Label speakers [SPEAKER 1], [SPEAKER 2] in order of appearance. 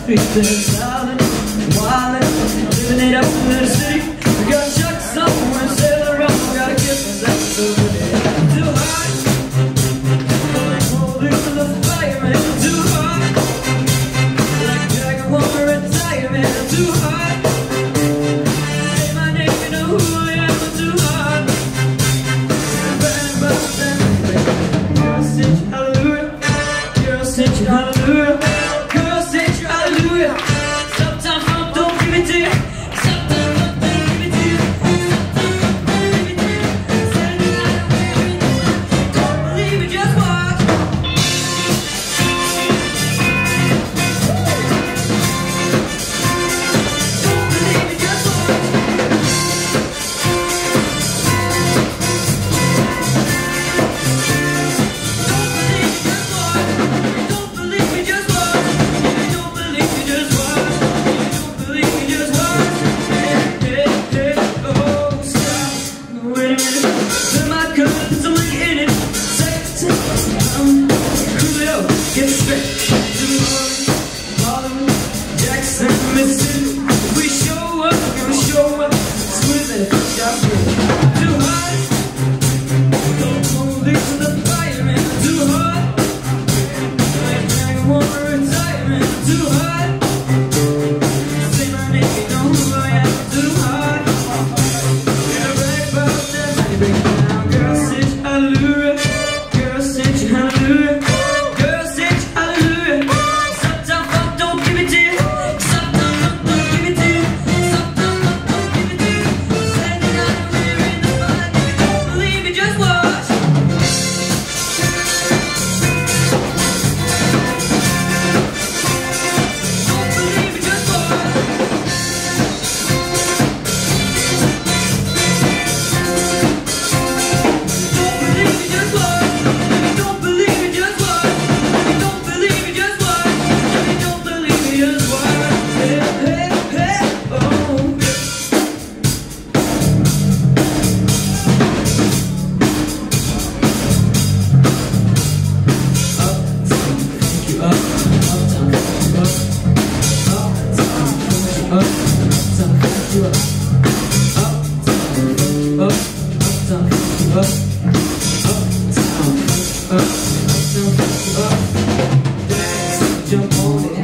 [SPEAKER 1] streets and silent, wildin', living it up in the city. I got chuck somewhere, sail around, gotta get myself so ready. Too hot, holding to the fire, man. Too hot, like Jagger won't retire, man. Too hot, say my name, you know who I am. Too hot, burning about that. Girl, sing hallelujah. Girl, sing hallelujah. Girl, sing hallelujah. Sometimes I don't give it to you. Sometimes I don't give it to you. Don't believe me, just watch. Don't believe me, just watch. Don't believe me, just watch. Don't believe me, just watch. Don't believe me, just watch. Hey, hey, oh, stop. Wait a minute. Fill my cup, something in it. Coolio, get straight to Harlem, Jackson, Mississippi. We show up, swimming, shot too hot. Don't hold it to the fire, man. Too hot. Like Jagger won't retire, man. Too hot. Say my name, you know who I am. Too hot. Gotta brag about that. Break it down, girl, sing hallelujah. Girl, sing hallelujah. Girl, sing hallelujah. Sometimes I don't give it to you. Sometimes I don't give it to you. Sometimes I don't give it to you. Standing out there in the spotlight. If you don't believe me, just watch. Don't believe me, just watch. Don't believe me, just watch. Don't believe me, just watch. Don't believe me, just watch. Don't believe me, just watch. Hey, hey, hey, oh, yeah. Jump on it.